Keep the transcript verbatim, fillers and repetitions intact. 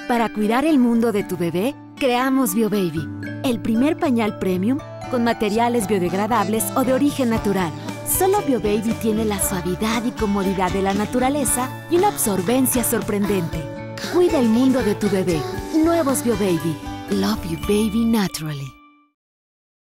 Para cuidar el mundo de tu bebé, creamos BioBaby, el primer pañal premium con materiales biodegradables o de origen natural. Solo BioBaby tiene la suavidad y comodidad de la naturaleza y una absorbencia sorprendente. Cuida el mundo de tu bebé. Nuevos BioBaby. Love you baby naturally.